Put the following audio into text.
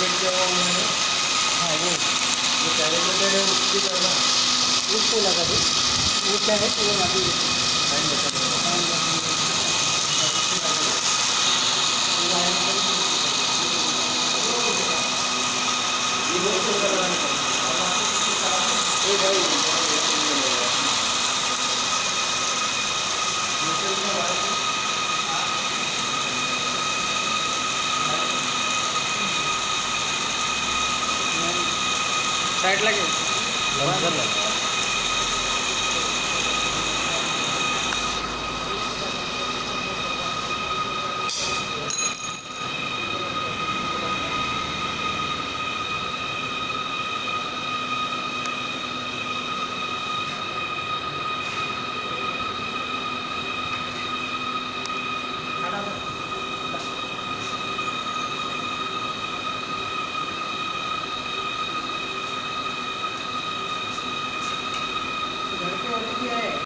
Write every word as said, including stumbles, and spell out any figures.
Calculate किया हुआ उन्होंने। हाँ वो जो कैलकुलेटेड है उसकी करना, उसको लगा दो। वो क्या है वो अभी टाइम बचा देगा। ये बहुत से लगाना ए भाई साइड लगे लंसर लगा। घर पे और भी है।